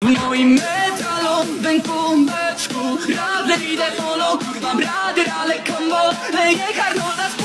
W moim metalowym kumbeczku Radler idę polo, kurwa brader, ale kombo Leje karno za